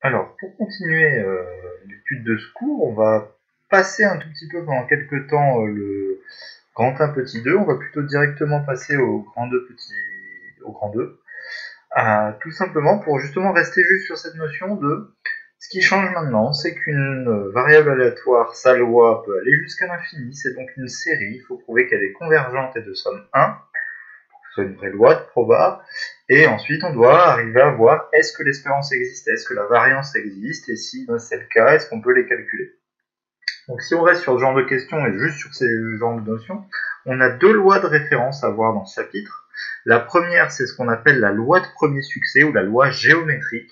Alors, pour continuer l'étude de ce cours, on va passer un tout petit peu pendant quelques temps le grand 1 petit 2. On va plutôt directement passer au grand 2 petit au grand 2. Tout simplement pour justement rester juste sur cette notion de ce qui change maintenant, c'est qu'une variable aléatoire, sa loi peut aller jusqu'à l'infini, c'est donc une série, il faut prouver qu'elle est convergente et de somme 1, soit une vraie loi de proba, et ensuite on doit arriver à voir est-ce que l'espérance existe, est-ce que la variance existe, et si c'est le cas, est-ce qu'on peut les calculer. Donc si on reste sur ce genre de questions et juste sur ces genres de notions, on a deux lois de référence à voir dans ce chapitre. La première, c'est ce qu'on appelle la loi de premier succès ou la loi géométrique.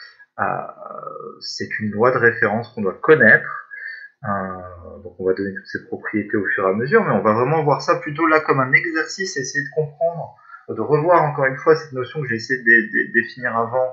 C'est une loi de référence qu'on doit connaître. Donc on va donner toutes ces propriétés au fur et à mesure, mais on va vraiment voir ça plutôt là comme un exercice, essayer de comprendre, de revoir encore une fois cette notion que j'ai essayé de définir avant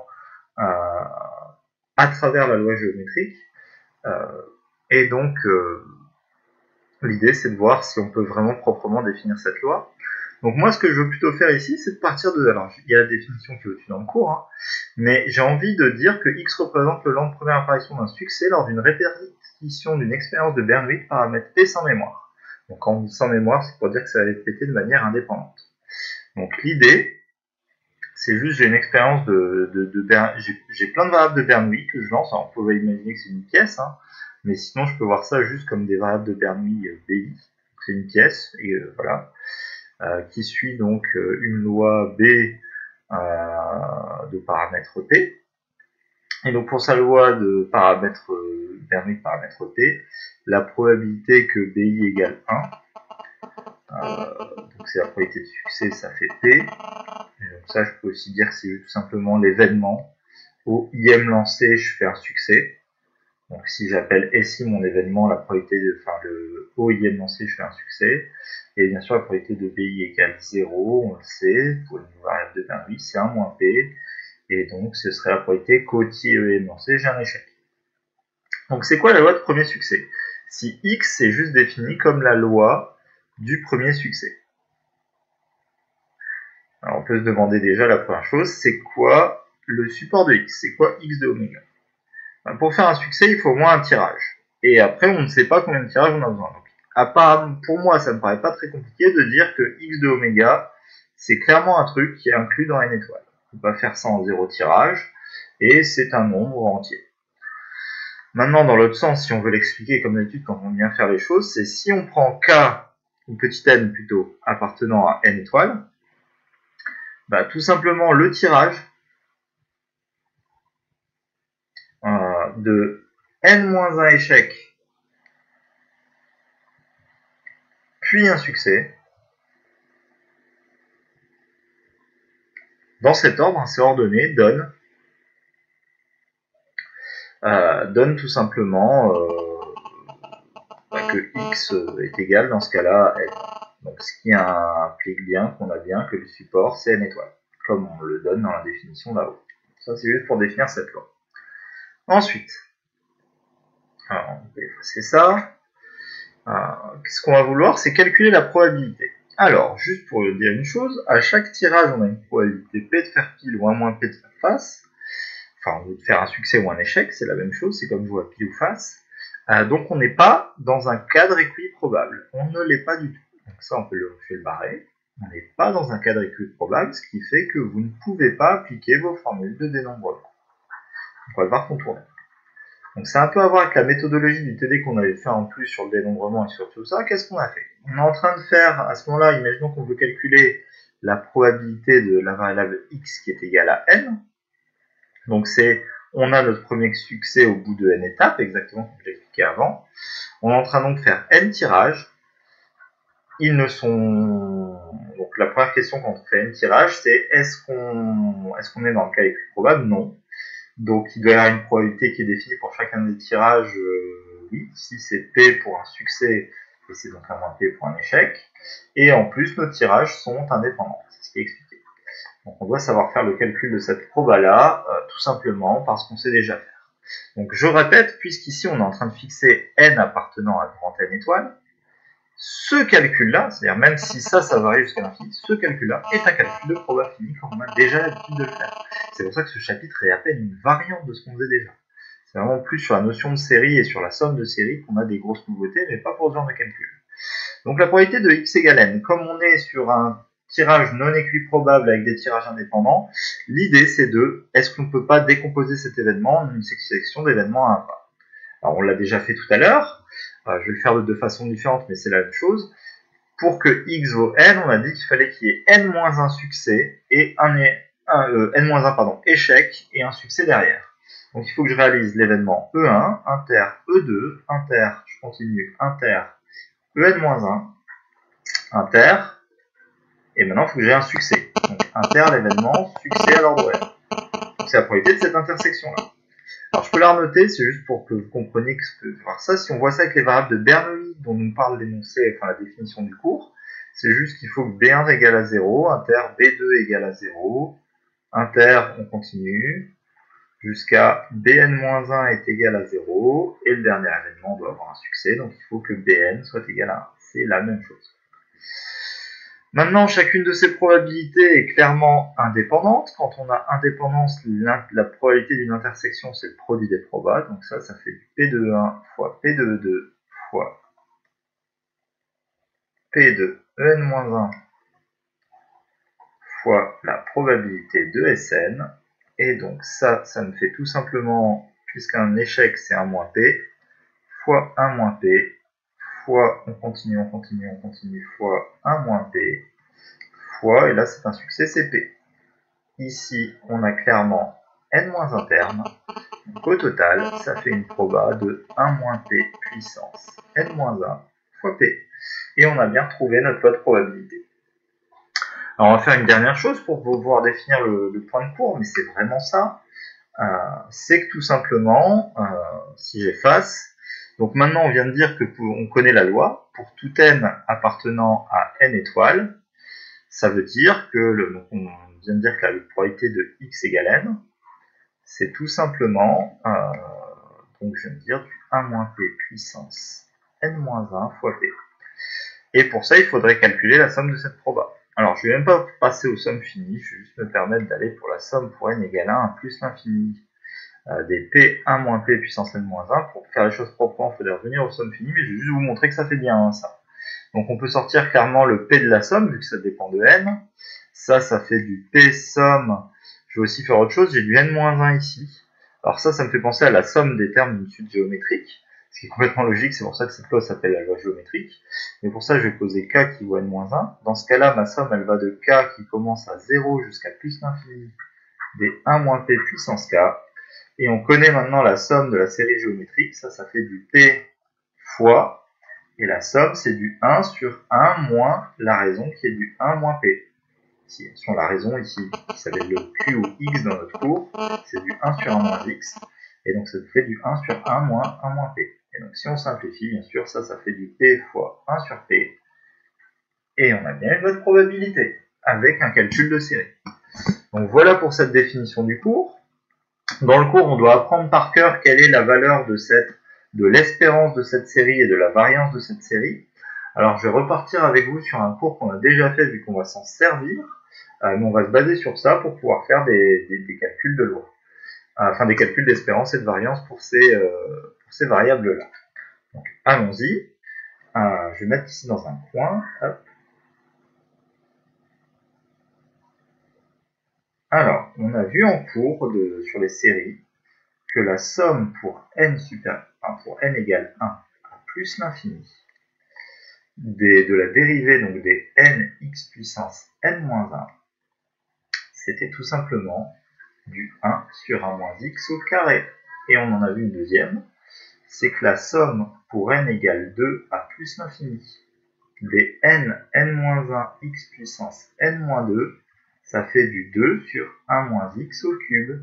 à travers la loi géométrique. Et donc l'idée c'est de voir si on peut vraiment proprement définir cette loi. Donc moi ce que je veux plutôt faire ici, c'est de partir de... Alors il y a la définition qui est au-dessus dans le cours, hein, mais j'ai envie de dire que x représente le temps de première apparition d'un succès lors d'une répétition d'une expérience de Bernoulli, paramètre P sans mémoire. Donc quand on dit sans mémoire, c'est pour dire que ça va être répété de manière indépendante. Donc l'idée, c'est juste j'ai une expérience j'ai plein de variables de Bernoulli que je lance. Alors on peut imaginer que c'est une pièce, hein, mais sinon je peux voir ça juste comme des variables de Bernoulli BI. C'est une pièce, et voilà, qui suit donc une loi B de paramètre P. Et donc pour sa loi de paramètre Bernoulli de paramètre T, la probabilité que BI égale 1, donc c'est la probabilité de succès, ça fait P. Et donc ça, je peux aussi dire que c'est tout simplement l'événement. Au IM lancé, je fais un succès. Donc si j'appelle SI mon événement, la probabilité le OIM lancé, je fais un succès. Et bien sûr, la probabilité de BI égale 0, on le sait, pour une variable de Bernoulli, c'est 1 moins P. Et donc, ce serait la probabilité qu'au EM lancé, j'ai un échec. Donc, c'est quoi la loi de premier succès? Si X est juste défini comme la loi du premier succès. Alors, on peut se demander déjà la première chose, c'est quoi le support de X? C'est quoi X de oméga? Pour faire un succès, il faut au moins un tirage. Et après, on ne sait pas combien de tirages on a besoin. Donc, pour moi, ça me paraît pas très compliqué de dire que X de oméga, c'est clairement un truc qui est inclus dans n étoile. On peut pas faire ça en 0 tirage, et c'est un nombre entier. Maintenant, dans l'autre sens, si on veut l'expliquer comme d'habitude quand on vient faire les choses, c'est si on prend K, ou petit n plutôt, appartenant à n étoiles, bah, tout simplement le tirage de n-1 échec, puis un succès, dans cet ordre, c'est ordonné, donne tout simplement que x est égal dans ce cas-là à n. Donc ce qui implique bien qu'on a bien que le support c'est n étoiles, comme on le donne dans la définition là-haut. Ça c'est juste pour définir cette loi. Ensuite, alors, on peut effacer ça. Qu'est-ce qu'on va vouloir? C'est calculer la probabilité. Alors, juste pour dire une chose, à chaque tirage, on a une probabilité P de faire pile ou 1 moins P de faire face. Enfin, de faire un succès ou un échec, c'est la même chose, c'est comme jouer à pile ou face. Donc on n'est pas dans un cadre équiprobable. On ne l'est pas du tout. Donc ça, on peut le barrer. On n'est pas dans un cadre équiprobable, ce qui fait que vous ne pouvez pas appliquer vos formules de dénombrement. On va devoir contourner. Donc c'est un peu à voir avec la méthodologie du TD qu'on avait fait en plus sur le dénombrement et sur tout ça. Qu'est-ce qu'on a fait? On est en train de faire, à ce moment-là, imaginons qu'on veut calculer la probabilité de la variable x qui est égale à n. Donc on a notre premier succès au bout de n étapes, exactement comme je l'ai expliqué avant. On est en train donc de faire n tirages. Ils ne sont... Donc la première question quand on fait n tirages, c'est est-ce qu'on est dans le cas équiprobable? Non. Donc il doit y avoir une probabilité qui est définie pour chacun des tirages, oui. Ici c'est P pour un succès, et c'est donc un moins P pour un échec. Et en plus, nos tirages sont indépendants, c'est ce qui est expliqué. Donc on doit savoir faire le calcul de cette proba-là, tout simplement parce qu'on sait déjà faire. Donc je répète, puisqu'ici on est en train de fixer n appartenant à grand n étoiles, ce calcul-là, c'est-à-dire même si ça varie jusqu'à l'infini, ce calcul-là est un calcul de proba fini comme on a déjà l'habitude de le faire. C'est pour ça que ce chapitre est à peine une variante de ce qu'on faisait déjà. C'est vraiment plus sur la notion de série et sur la somme de séries qu'on a des grosses nouveautés, mais pas pour ce genre de calcul. Donc la probabilité de x égale n, comme on est sur un tirage non équiprobable avec des tirages indépendants, l'idée c'est est-ce qu'on ne peut pas décomposer cet événement en une succession d'événements à un pas. Alors on l'a déjà fait tout à l'heure, je vais le faire de deux façons différentes, mais c'est la même chose. Pour que x vaut n, on a dit qu'il fallait qu'il y ait n-1 succès et n-1 échec et un succès derrière. Donc il faut que je réalise l'événement E1, inter E2, inter, je continue, inter En-1, inter, et maintenant il faut que j'ai un succès. Donc inter l'événement, succès à l'ordre n. Donc c'est la probabilité de cette intersection-là. Alors je peux la renoter, c'est juste pour que vous compreniez que je peux voir ça. Si on voit ça avec les variables de Bernoulli dont nous parle l'énoncé, enfin la définition du cours, c'est juste qu'il faut que B1 égale à 0, inter B2 égale à 0, inter on continue, jusqu'à Bn-1 est égal à 0, et le dernier événement doit avoir un succès, donc il faut que Bn soit égal à 1. C'est la même chose. Maintenant, chacune de ces probabilités est clairement indépendante. Quand on a indépendance, la probabilité d'une intersection, c'est le produit des probas. Donc ça fait du P de 1 fois P de 2 fois P de En-1 fois la probabilité de Sn. Et donc ça me fait tout simplement, puisqu'un échec c'est 1 moins P, fois 1 moins P, fois, on continue, fois 1 moins P, fois, et là c'est un succès, c'est P. Ici, on a clairement n-1 terme, donc au total, ça fait une proba de 1 moins P puissance n-1 fois P. Et on a bien retrouvé notre loi de probabilité. Alors on va faire une dernière chose pour pouvoir définir le point de cours, mais c'est vraiment ça. C'est que tout simplement, si j'efface, donc maintenant on vient de dire que on connaît la loi, pour tout n appartenant à n étoiles, ça veut dire que, donc on vient de dire que la probabilité de x égale n, c'est tout simplement, donc je viens de dire du 1 moins p puissance n-1 fois p. Et pour ça, il faudrait calculer la somme de cette proba. Alors, je ne vais même pas passer aux sommes finies, je vais juste me permettre d'aller pour la somme pour n égale 1 plus l'infini des p1 moins p puissance n-1. Pour faire les choses proprement, il faudrait revenir aux sommes finies, mais je vais juste vous montrer que ça fait bien ça. Donc on peut sortir clairement le p de la somme, vu que ça dépend de n. Ça fait du p somme. Je vais aussi faire autre chose, j'ai du n-1 ici. Alors ça me fait penser à la somme des termes d'une suite géométrique, ce qui est complètement logique, c'est pour ça que cette loi s'appelle la loi géométrique. Mais pour ça, je vais poser k qui vaut n-1. Dans ce cas-là, ma somme, elle va de k qui commence à 0 jusqu'à plus l'infini des 1 moins p puissance k. Et on connaît maintenant la somme de la série géométrique, ça fait du p fois, et la somme, c'est du 1 sur 1 moins la raison qui est du 1 moins p. Ici, sur la raison ici, qui s'appelle le q ou x dans notre cours, c'est du 1 sur 1 moins x, et donc ça fait du 1 sur 1 moins 1 moins p. Et donc si on simplifie, bien sûr, ça fait du p fois 1 sur p, et on a bien une bonne probabilité, avec un calcul de série. Donc voilà pour cette définition du cours. Dans le cours, on doit apprendre par cœur quelle est la valeur de l'espérance de cette série et de la variance de cette série. Alors je vais repartir avec vous sur un cours qu'on a déjà fait vu qu'on va s'en servir, mais on va se baser sur ça pour pouvoir faire des calculs de loi, enfin des calculs d'espérance et de variance pour ces variables-là. Donc allons-y, je vais mettre ici dans un coin, hop. Alors, on a vu en cours sur les séries que la somme pour n égale 1 à plus l'infini de la dérivée donc des nx puissance n-1, c'était tout simplement du 1 sur 1 moins x au carré. Et on en a vu une deuxième, c'est que la somme pour n égale 2 à plus l'infini des n-1 x puissance n-2, ça fait du 2 sur 1 moins x au cube.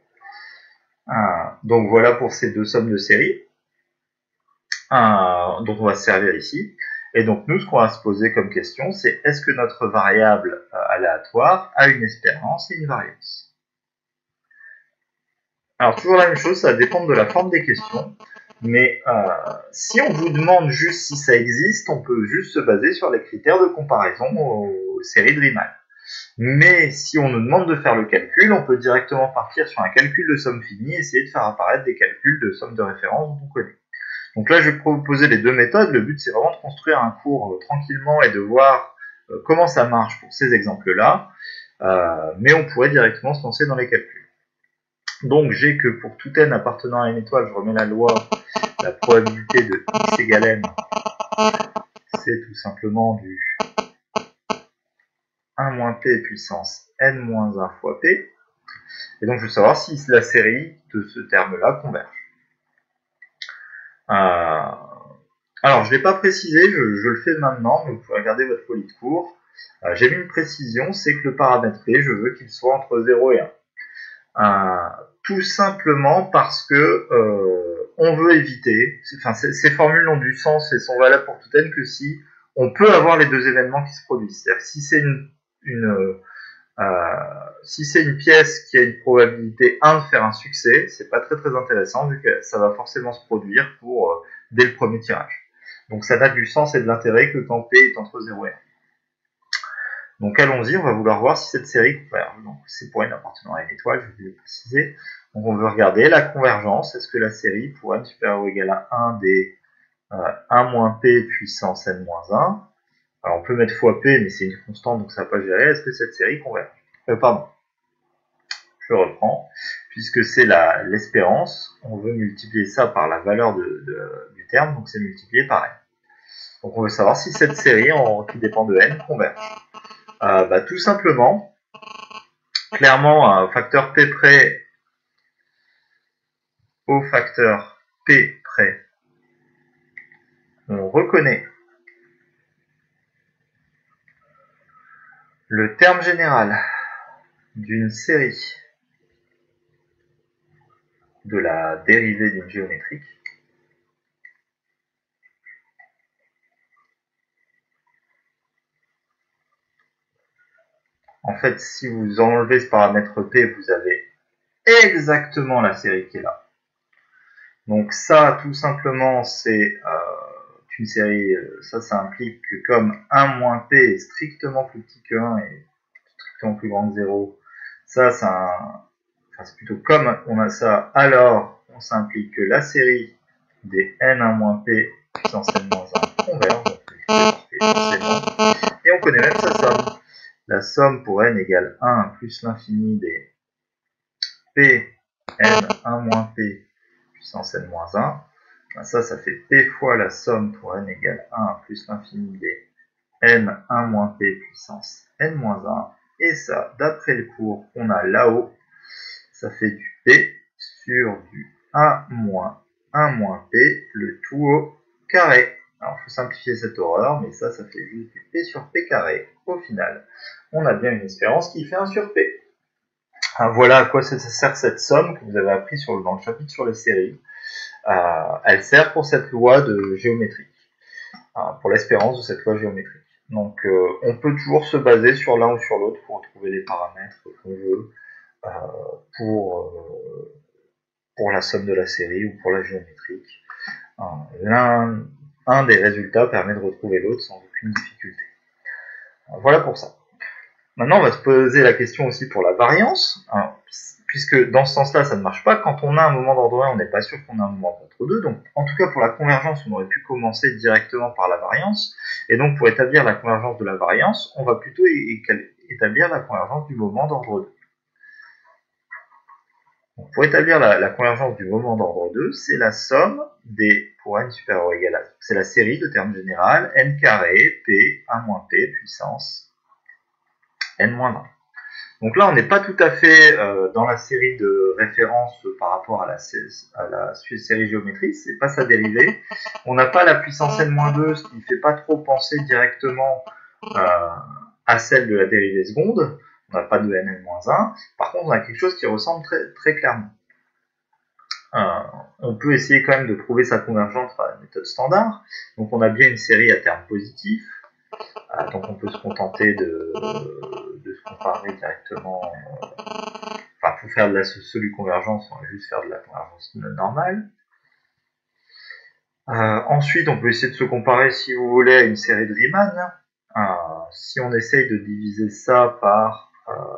Donc voilà pour ces deux sommes de série dont on va se servir ici. Et donc nous, ce qu'on va se poser comme question, c'est est-ce que notre variable aléatoire a une espérance et une variance? Alors toujours la même chose, ça dépend de la forme des questions, mais si on vous demande juste si ça existe, on peut juste se baser sur les critères de comparaison aux séries de Riemann. Mais si on nous demande de faire le calcul, on peut directement partir sur un calcul de somme finie et essayer de faire apparaître des calculs de somme de référence dont on connaît. Donc là, je vais proposer les deux méthodes. Le but, c'est vraiment de construire un cours tranquillement et de voir comment ça marche pour ces exemples-là. Mais on pourrait directement se lancer dans les calculs. Donc j'ai que pour tout n appartenant à une étoile, je remets la loi, la probabilité de x égale n, c'est tout simplement du 1 moins p puissance n moins 1 fois p. Et donc je veux savoir si la série de ce terme-là converge. Alors je ne l'ai pas précisé, je le fais maintenant, mais vous pouvez regarder votre folie de cours. J'ai mis une précision, c'est que le paramètre p, je veux qu'il soit entre 0 et 1. Tout simplement parce que on veut éviter, ces formules n'ont du sens et sont valables pour tout n que si on peut avoir les deux événements qui se produisent. C'est-à-dire que si c'est une pièce qui a une probabilité 1 de faire un succès, c'est pas très intéressant vu que ça va forcément se produire dès le premier tirage. Donc ça n'a du sens et de l'intérêt que quand P est entre 0 et 1. Donc allons-y, on va vouloir voir si cette série converge. Donc c'est pour n appartenant à une étoile, je vais le préciser. Donc on veut regarder la convergence. Est-ce que la série pour n supérieur ou égal à 1 des 1 moins p puissance n moins 1. Alors on peut mettre fois p, mais c'est une constante, donc ça ne va pas gérer. Est-ce que cette série converge? Pardon. Je reprends. Puisque c'est l'espérance, on veut multiplier ça par la valeur du terme, donc c'est multiplié par n. Donc on veut savoir si cette série qui dépend de n converge. Tout simplement, clairement, un facteur p près au facteur p près, on reconnaît le terme général d'une série de la dérivée d'une géométrique. En fait, si vous enlevez ce paramètre p, vous avez exactement la série qui est là. Donc ça, tout simplement, c'est une série, ça implique que comme 1 moins p est strictement plus petit que 1 et strictement plus grand que 0, ça, c'est plutôt comme on a ça, alors on s'implique que la série des n1 moins p puissance n moins 1 converge, donc et on connaît même sa somme. La somme pour n égale 1 plus l'infini des p n1 moins p puissance n moins 1. Ça fait p fois la somme pour n égale 1 plus l'infini des n1 moins p puissance n moins 1. Et ça, d'après le cours qu'on a là-haut, ça fait du p sur du 1 moins 1 moins p, le tout au carré. Alors, il faut simplifier cette horreur, mais ça fait juste du p sur p carré. Au final, on a bien une espérance qui fait 1 sur p. Alors, voilà à quoi ça sert cette somme que vous avez appris dans le chapitre sur les séries. Elle sert pour cette loi de géométrie, pour l'espérance de cette loi géométrique. Donc, on peut toujours se baser sur l'un ou sur l'autre pour retrouver les paramètres qu'on veut pour la somme de la série ou pour la géométrique. Un des résultats permet de retrouver l'autre sans aucune difficulté. Voilà pour ça. Maintenant, on va se poser la question aussi pour la variance, puisque dans ce sens-là, ça ne marche pas. Quand on a un moment d'ordre 1, on n'est pas sûr qu'on a un moment d'ordre 2. Donc, en tout cas, pour la convergence, on aurait pu commencer directement par la variance. Et donc, pour établir la convergence de la variance, on va plutôt établir la convergence du moment d'ordre 2. Donc, pour établir la convergence du moment d'ordre 2, c'est la somme des, pour n supérieur ou égal à, c'est la série de termes général, n carré, p, 1 moins p, puissance, n moins 1. Donc là, on n'est pas tout à fait dans la série de référence par rapport à la série géométrique, c'est pas sa dérivée. On n'a pas la puissance n-2, ce qui ne fait pas trop penser directement à celle de la dérivée seconde. On n'a pas de n-1. Par contre, on a quelque chose qui ressemble très clairement. On peut essayer quand même de trouver sa convergence par la méthode standard. Donc on a bien une série à termes positifs. Donc on peut se contenter de se comparer directement. Pour faire de la solu-convergence, on va juste faire de la convergence normale. Ensuite, on peut essayer de se comparer, si vous voulez, à une série de Riemann. Si on essaye de diviser ça par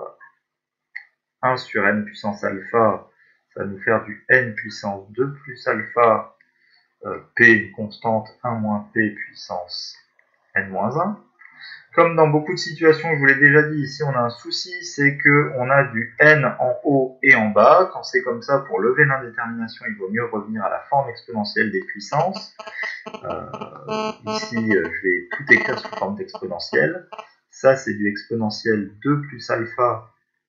1 sur n puissance alpha, ça va nous faire du n puissance 2 plus alpha, p, une constante, 1 moins p puissance n moins 1. Comme dans beaucoup de situations, je vous l'ai déjà dit, ici on a un souci, c'est qu'on a du n en haut et en bas. Quand c'est comme ça, pour lever l'indétermination, il vaut mieux revenir à la forme exponentielle des puissances. Ici, je vais tout écrire sous forme d'exponentielle. Ça, c'est du exponentiel 2 plus alpha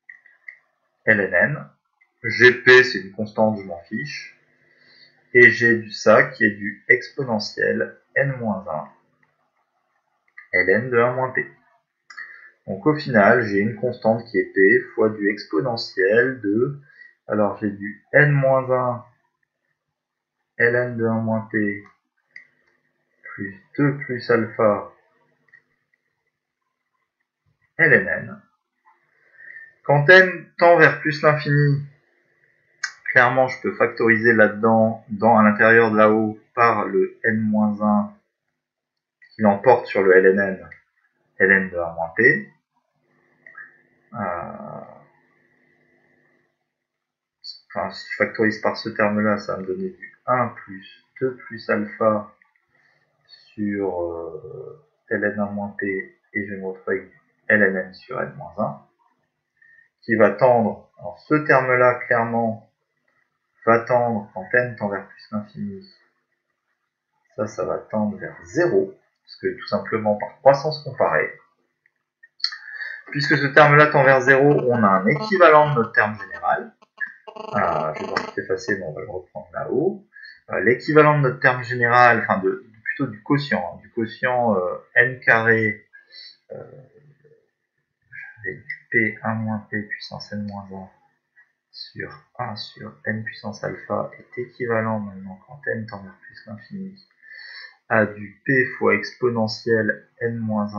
ln. Gp, c'est une constante, je m'en fiche. Et j'ai du ça qui est du exponentiel n-1 ln de 1 moins p. Donc au final, j'ai une constante qui est p fois du exponentiel de... Alors j'ai du n-1 ln de 1 moins p plus 2 plus alpha ln. Quand n tend vers plus l'infini, clairement je peux factoriser là-dedans, à l'intérieur de là-haut, par le n-1 qui l'emporte sur le ln de 1 moins p. Enfin, si je factorise par ce terme-là, ça va me donner du 1 plus 2 plus alpha sur ln1 p, et je vais me retrouver avec ln sur n-1, qui va tendre, alors ce terme-là, clairement, va tendre quand n tend vers plus l'infini. Ça va tendre vers 0, parce que tout simplement par croissance comparée. Puisque ce terme-là tend vers 0, on a un équivalent de notre terme général. Je vais devoir tout effacer, mais on va le reprendre là-haut. L'équivalent de notre terme général, enfin plutôt du quotient, n carré, du p1 moins p puissance n moins 1 sur 1 sur n puissance alpha est équivalent maintenant quand n tend vers plus l'infini à du p fois exponentielle n moins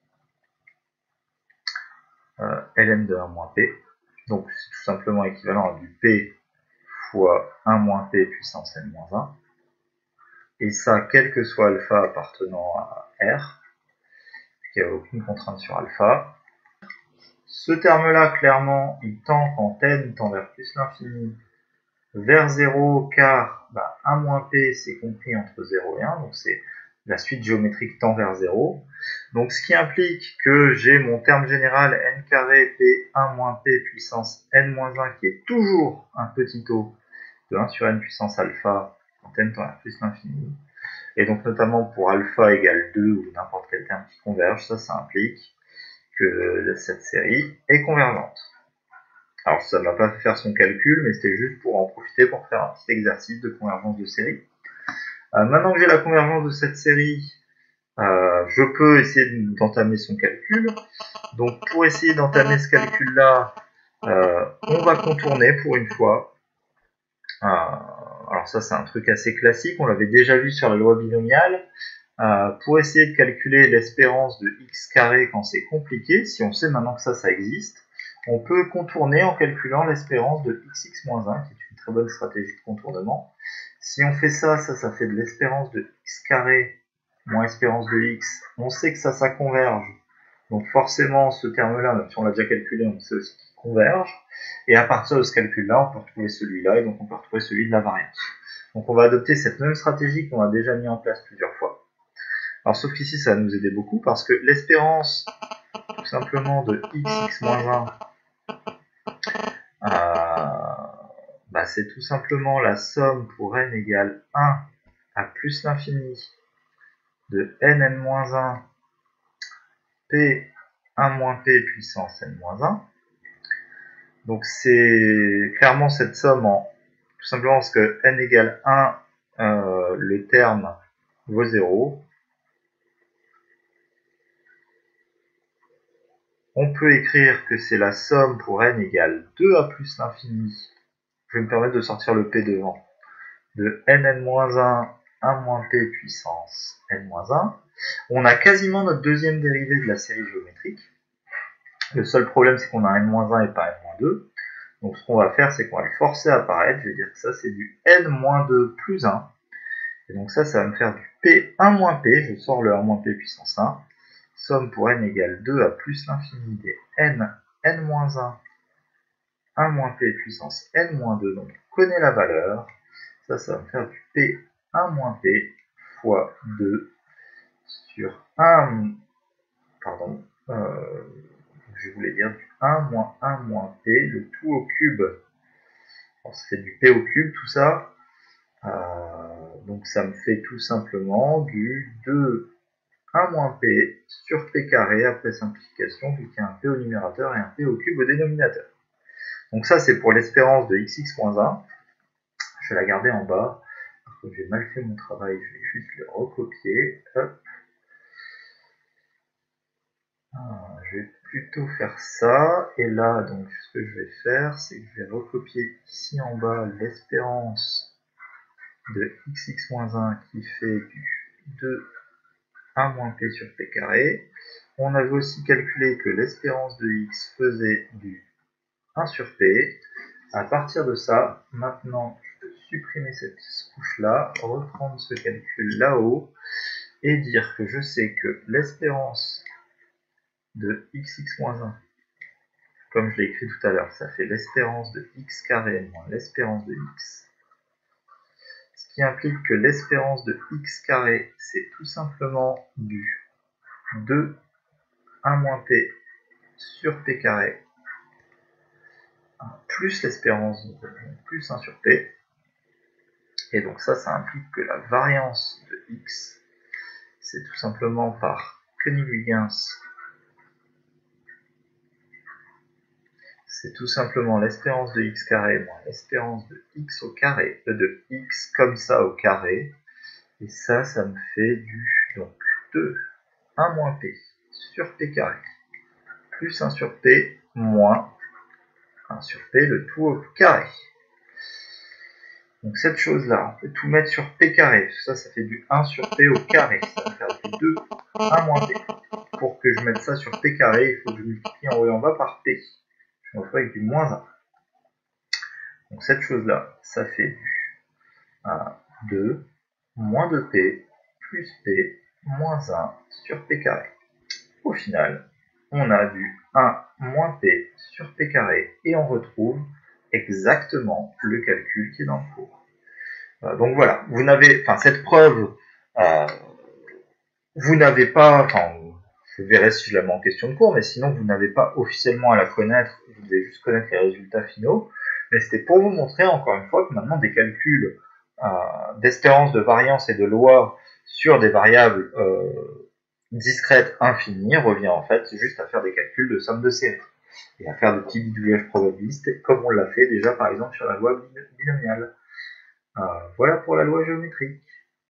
1 ln de 1 moins p. Donc c'est tout simplement équivalent à du p fois 1 moins p puissance n moins 1. Et ça, quel que soit alpha appartenant à R, qui n'a aucune contrainte sur alpha. Ce terme-là, clairement, il tend quand n tend vers plus l'infini vers 0, car 1 moins p, c'est compris entre 0 et 1, donc c'est la suite géométrique tend vers 0. Donc ce qui implique que j'ai mon terme général n carré p1 moins p puissance n moins 1 qui est toujours un petit o de 1 sur n puissance alpha quand n tend vers plus l'infini. Et donc notamment pour alpha égale 2 ou n'importe quel terme qui converge, ça implique que cette série est convergente. Alors ça ne m'a pas fait faire son calcul, mais c'était juste pour en profiter pour faire un petit exercice de convergence de série. Maintenant que j'ai la convergence de cette série, je peux essayer d'entamer son calcul. Donc pour essayer d'entamer ce calcul-là, on va contourner pour une fois. Alors ça c'est un truc assez classique, on l'avait déjà vu sur la loi binomiale. Pour essayer de calculer l'espérance de x carré quand c'est compliqué, si on sait maintenant que ça existe, on peut contourner en calculant l'espérance de xx-1, qui est une très bonne stratégie de contournement. Si on fait ça fait de l'espérance de x carré moins espérance de x. On sait que ça converge. Donc forcément, ce terme-là, même si on l'a déjà calculé, on sait aussi qu'il converge. Et à partir de ce calcul-là, on peut retrouver celui-là, et donc on peut retrouver celui de la variance. Donc on va adopter cette même stratégie qu'on a déjà mis en place plusieurs fois. Alors sauf qu'ici, ça va nous aider beaucoup, parce que l'espérance, tout simplement, de xx-1, c'est tout simplement la somme pour n égale 1 à plus l'infini de nn-1 p1 p puissance n-1. Donc c'est clairement cette somme tout simplement parce que n égale 1, le terme vaut 0. On peut écrire que c'est la somme pour n égale 2 à plus l'infini. Je vais me permettre de sortir le p devant. De nn-1, 1 moins p puissance n-1. On a quasiment notre deuxième dérivée de la série géométrique. Le seul problème, c'est qu'on a n-1 et pas n-2. Donc ce qu'on va faire, c'est qu'on va le forcer à apparaître. Je vais dire que ça, c'est du n-2 plus 1. Et donc ça va me faire du p1 moins p. Je sors le 1 moins p puissance 1. somme pour n égale 2 à plus l'infini des n-1, 1 moins p puissance n-2, donc on connaît la valeur, ça va me faire du p1 moins p fois 2 sur 1, pardon, je voulais dire du 1 moins 1 moins p, le tout au cube. Alors, ça fait du p au cube tout ça, donc ça me fait tout simplement du 2 1 moins p sur p carré après simplification, vu qu'il y a un p au numérateur et un p au cube au dénominateur. Donc ça c'est pour l'espérance de xx-1, je vais la garder en bas, j'ai mal fait mon travail, je vais juste le recopier, hop. Je vais plutôt faire ça, et là, donc, ce que je vais faire, c'est que je vais recopier ici en bas l'espérance de xx-1 qui fait du 2 1 moins p sur p carré. On avait aussi calculé que l'espérance de x faisait du 1 sur p. À partir de ça, maintenant, je peux supprimer cette couche-là, reprendre ce calcul là-haut, et dire que je sais que l'espérance de xx-1, comme je l'ai écrit tout à l'heure, ça fait l'espérance de x carré moins l'espérance de x. Ce qui implique que l'espérance de x carré, c'est tout simplement du 2 1 moins p sur p carré plus l'espérance, plus 1 sur p. Et donc ça implique que la variance de x, c'est tout simplement par Koenig-Huygens, c'est tout simplement l'espérance de x carré moins l'espérance de x au carré, de x comme ça au carré, et ça me fait du donc 2 1 moins p sur p carré plus 1 sur p moins 1 sur p, le tout au carré. Donc cette chose-là, on peut tout mettre sur p carré, ça fait du 1 sur p au carré, ça va faire du 2 1 moins p. Pour que je mette ça sur p carré, il faut que je multiplie en haut et en bas par p. Je me retrouve avec du moins 1. Donc cette chose-là, ça fait du 2 moins 2p plus p moins 1 sur p carré. Au final, on a du 1 moins p sur p carré et on retrouve exactement le calcul qui est dans le cours. Donc voilà, vous n'avez, cette preuve, vous n'avez pas, je verrai si je la mets en question de cours, mais sinon vous n'avez pas officiellement à la connaître, vous devez juste connaître les résultats finaux. Mais c'était pour vous montrer encore une fois que maintenant des calculs d'espérance, de variance et de loi sur des variables discrètes infinies revient en fait juste à faire des calculs de somme de série et à faire des petits bidouillages probabilistes comme on l'a fait déjà par exemple sur la loi binomiale. Voilà pour la loi géométrique.